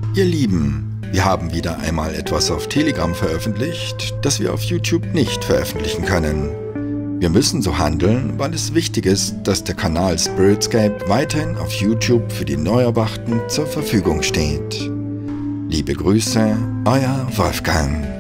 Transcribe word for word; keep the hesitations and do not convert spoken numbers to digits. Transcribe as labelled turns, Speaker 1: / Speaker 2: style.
Speaker 1: Ihr Lieben, wir haben wieder einmal etwas auf Telegram veröffentlicht, das wir auf YouTube nicht veröffentlichen können. Wir müssen so handeln, weil es wichtig ist, dass der Kanal Spiritscape weiterhin auf YouTube für die Neuerwachten zur Verfügung steht. Liebe Grüße, euer Wolfgang.